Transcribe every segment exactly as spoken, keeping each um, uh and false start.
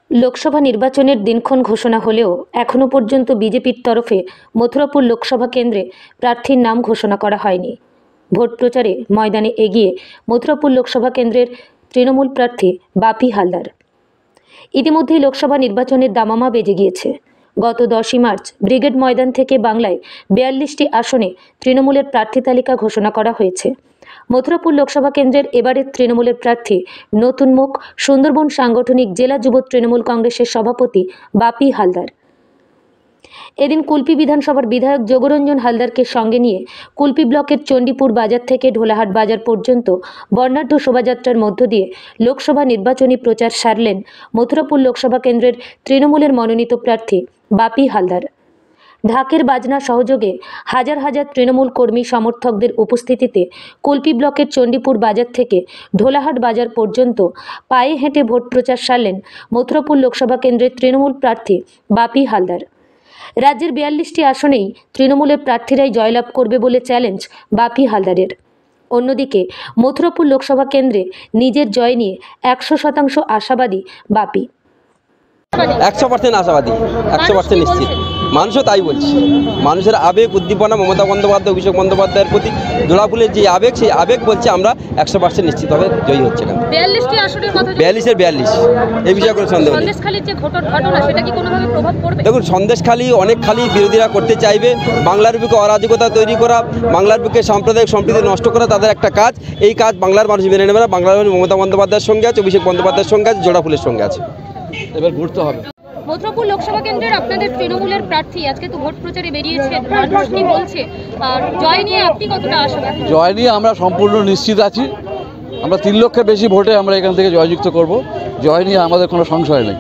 লোকসভা নির্বাচনের দিনক্ষণ ঘোষণা হলেও এখনও পর্যন্ত বিজেপির তরফে মথুরাপুর লোকসভা কেন্দ্রে প্রার্থীর নাম ঘোষণা করা হয়নি। ভোট প্রচারে ময়দানে এগিয়ে মথুরাপুর লোকসভা কেন্দ্রের তৃণমূল প্রার্থী বাপি হালদার। ইতিমধ্যেই লোকসভা নির্বাচনের দামামা বেজে গিয়েছে। গত দশই মার্চ ব্রিগেড ময়দান থেকে বাংলায় বিয়াল্লিশটি আসনে তৃণমূলের প্রার্থী তালিকা ঘোষণা করা হয়েছে। মথুরাপুর লোকসভা কেন্দ্রের এবারের তৃণমূলের প্রার্থী নতুন মুখ সুন্দরবন সাংগঠনিক জেলা যুব তৃণমূল কংগ্রেসের সভাপতি বাপি হালদার। এদিন কুলপি বিধানসভার বিধায়ক যোগরঞ্জন হালদারকে সঙ্গে নিয়ে কুলপি ব্লকের চণ্ডীপুর বাজার থেকে ঢোলাহাট বাজার পর্যন্ত বর্ণাঢ্য শোভাযাত্রার মধ্য দিয়ে লোকসভা নির্বাচনী প্রচার সারলেন মথুরাপুর লোকসভা কেন্দ্রের তৃণমূলের মনোনীত প্রার্থী বাপি হালদার। ঢাকের বাজনা সহযোগে হাজার হাজার তৃণমূল কর্মী সমর্থকদের উপস্থিতিতে কুলপি ব্লকের চণ্ডীপুর বাজার থেকে ঢোলাহাট বাজার পর্যন্ত পায়ে হেঁটে ভোট প্রচার সারলেন মথুরাপুর লোকসভা কেন্দ্রের তৃণমূল প্রার্থী বাপি হালদার। রাজ্যের বিয়াল্লিশটি আসনেই তৃণমূলের প্রার্থীরাই জয়লাভ করবে বলে চ্যালেঞ্জ বাপি হালদারের। অন্যদিকে মথুরাপুর লোকসভা কেন্দ্রে নিজের জয় নিয়ে একশো শতাংশ আশাবাদী বাপি। একশো পার্সেন্ট আশাবাদী, একশো পার্সেন্ট নিশ্চিত। মানুষও তাই বলছে। মানুষের আবেগ উদ্দীপনা মমতা বন্দ্যোপাধ্যায় অভিষেক বন্দ্যোপাধ্যায়ের প্রতি জোড়াফুলের যে আবেগ, সেই আবেগ বলছে আমরা একশো পার্সেন্ট নিশ্চিতভাবে জয়ী হচ্ছে। কেন বিয়াল্লিশটি আসনের কথা, বিয়াল্লিশের বিয়াল্লিশ, এই বিষয়ে কোনো সন্দেহ নেই। সন্দেশখালীর যে ঘটনা, সেটা কি কোনোভাবে প্রভাব পড়বে? দেখুন, সন্দেশখালী অনেক খালি বিরোধীরা করতে চাইবে। বাংলার বুকে অরাজকতা তৈরি করা, বাংলার বুকে সাম্প্রদায়িক সম্প্রীতি নষ্ট করা তাদের একটা কাজ। এই কাজ বাংলার মানুষ মেনে নেবে না। বাংলার মানুষ মমতা বন্দ্যোপাধ্যায়ের সঙ্গে আছে, অভিষেক বন্দ্যোপাধ্যায়ের সঙ্গে আছে, জোড়াফুলের সঙ্গে আছে। এবার ঘুরতে হবে। মথুরাপুর লোকসভা কেন্দ্রের আপনাদের তৃণমূলের প্রার্থী আজকে তো ভোট প্রচারে বেরিয়েছে, মানুষ কি বলছে, আর জয় নিয়ে আপনি কতটা আশাবাদী? জয় নিয়ে আমরা সম্পূর্ণ নিশ্চিত আছি। আমরা তিন লক্ষের বেশি ভোটে আমরা এখান থেকে জয়যুক্ত করব। জয় নিয়ে আমাদের কোনো সংশয় নেই।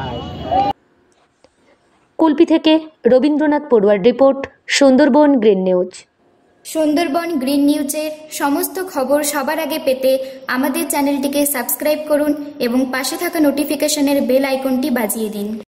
কুলপি থেকে রবীন্দ্রনাথ পড়ুয়ার report, Sundarban green news. Sundarban green নিউজের সমস্ত খবর সবার আগে পেতে আমাদের চ্যানেলটিকে সাবস্ক্রাইব করুন এবং পাশে থাকা নোটিফিকেশনের বেল আইকনটি বাজিয়ে দিন।